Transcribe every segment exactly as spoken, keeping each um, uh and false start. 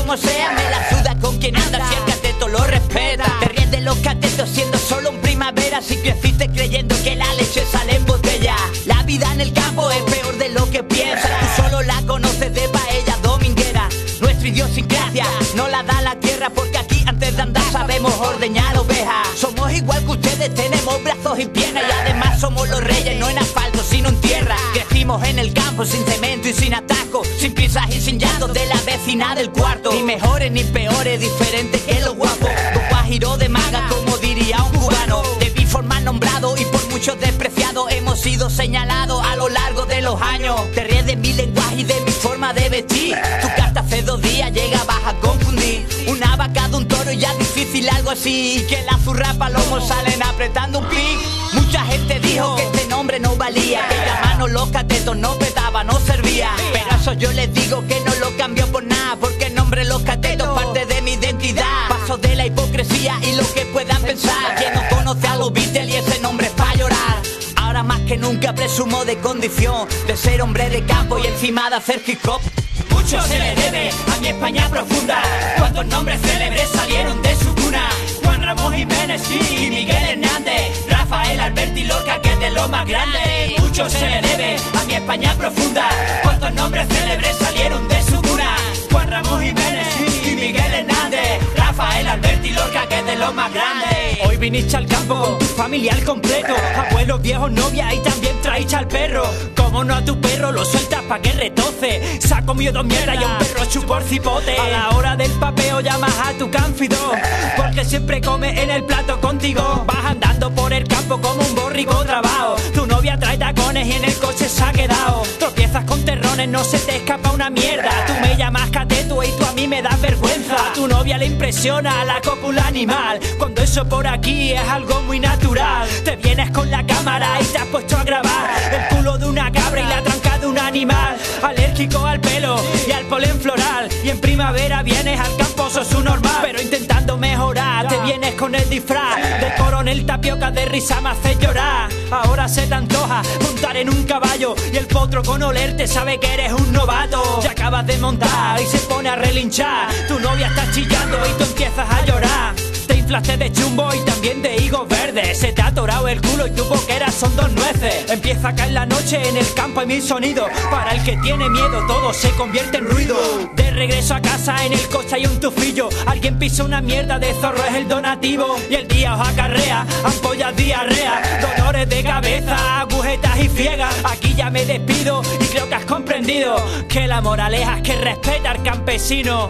como sea, me la suda con quien anda, si el cateto lo respeta. Te ríes de los catetos siendo solo un primavera, si creciste creyendo que la leche sale en botella. La vida en el campo es peor de lo que piensas, tú solo la conoces de paella dominguera. Nuestra idiosincrasia no la da la tierra, porque aquí antes de andar sabemos ordeñar ovejas. Somos igual que ustedes, tenemos brazos y piernas, y además somos los reyes, no en asfalto sino en tierra. Crecimos en el campo sin cemento y sin atasco, sin prisas y sin llantos de la vecina del cuarto. Ni mejores ni peores, diferentes que los guapos. Con guajiro de maga, como diría un cubano. De Biforman nombrado y por muchos despreciados, hemos sido señalados a lo largo de los años. Te ríes de mi lenguaje y de mi forma de vestir. Tu carta hace dos días llegabas a confundir una vaca de un toro y ya difícil algo así. Y que la zurra palomos salen apretando un pic. Mucha gente dijo que este nombre no valía, que llamarnos los catetos no petaba, no servía. Pero a eso yo les digo que no lo cambio por nada, porque el nombre Los Catetos parte de mi identidad. Paso de la hipocresía y lo que puedan pensar. Quien no conoce a los Beatles y ese nombre es pa' llorar. Ahora más que nunca presumo de condición, de ser hombre de campo y encima de hacer hip hop. Mucho se le debe a mi España profunda, cuántos nombres célebres salieron de su cuna. Juan Ramón Jiménez y Miguel Hernández, Rafael, Alberti y Lorca, que es de lo más grande. Mucho se le debe a mi España profunda, cuántos nombres célebres salieron de su cuna. Juan Ramón Jiménez y Miguel Hernández, Rafael, Alberti y Lorca, que es de lo más grande. Hoy viniste al campo con tu familia al completo, abuelos, viejos, novia y también traíste al perro. Como no a tu perro lo sueltas pa' que retoce, se ha comido dos mierdas y a un perro chupó el cipote. A la hora del papeo llamas a tu cánfido, porque siempre come en el plato contigo. Vas andando por el campo como un borrico trabajo, tu novia trae tacones y en el coche se ha quedado. Tropiezas con terrones, no se te escapa una mierda. Tú me llamas cateto y tú a mí me das vergüenza. A tu novia le impresiona la cópula animal, cuando eso por aquí es algo muy natural. Te vienes con la cámara y te has puesto a grabar el culo de una cabra y la tranca de un animal. Alérgico al pelo y al polen floral, y en primavera vienes al campo, sos un normal. Pero intentando mejorar, te vienes con el disfraz del coronel Tapioca, de risa me hace llorar. Ahora se te antoja montar en un caballo, y el potro con olerte sabe que eres un novato. Ya acabas de montar y se pone a relinchar, tu novia está chillando y tú empiezas a llorar. Te inflaste de chumbo y también de higos verdes, se te ha atorado el culo y tu boquera son dos nueces. Empieza a caer la noche, en el campo hay mil sonidos, para el que tiene miedo todo se convierte en ruido. De regreso a casa en el coche hay un tufillo, alguien pisa una mierda de zorro, es el donativo. Y el día os acarrea ampollas, diarrea, dolores de cabeza, agujetas y friegas. Aquí ya me despido y creo que has comprendido que la moraleja es que respeta al campesino.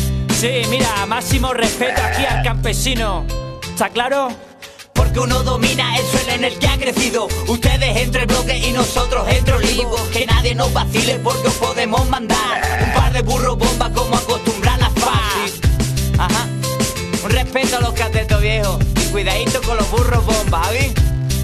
Sí, mira, máximo respeto aquí al campesino. ¿Está claro? Porque uno domina el suelo en el que ha crecido. Ustedes entre el bloque y nosotros entre olivos. Que nadie nos vacile porque os podemos mandar un par de burros bomba como acostumbran las F A S. Ajá. Un respeto a los catetos viejos y cuidadito con los burros bomba, ¿sabes?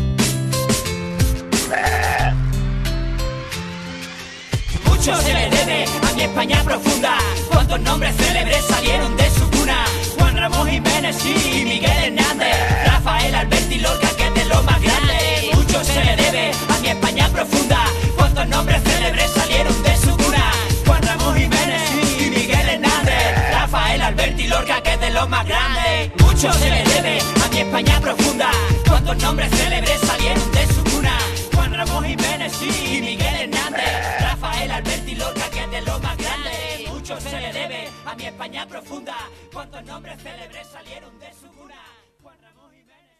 Mucho se le debe a mi España profunda, cuántos nombres célebres salieron de su cuna. Juan Ramón Jiménez y Miguel Hernández, Rafael, Alberti y Lorca, que es de lo más grande. Mucho se le debe a mi España profunda, cuántos nombres célebres salieron de su cuna. Juan Ramón Jiménez y Miguel Hernández, Rafael, Alberti y Lorca, que es de lo más grande. Mucho se le debe a mi España profunda, cuántos nombres célebres salieron de su cuna. Juan Ramón Jiménez y Miguel Hernández, Rafael, Alberti y Lorca, que es de lo más grande. Mucho se le debe a mi España profunda, cuántos nombres célebres salieron de su cuna. Juan Ramón Jiménez.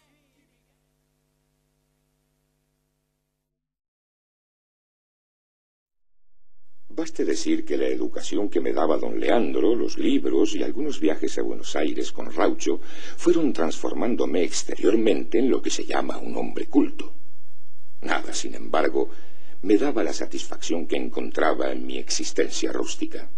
Baste decir que la educación que me daba don Leandro, los libros y algunos viajes a Buenos Aires con Raucho fueron transformándome exteriormente en lo que se llama un hombre culto. Nada, sin embargo, me daba la satisfacción que encontraba en mi existencia rústica.